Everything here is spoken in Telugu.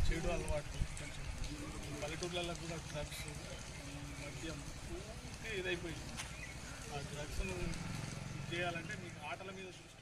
చెడు అలవాటు కొంచెం పల్లెటూర్లలో కూడా డ్రగ్స్ మద్యం పూర్తి ఇదైపోయింది. ఆ డ్రగ్స్ను ఇది చేయాలంటే మీకు ఆటల మీద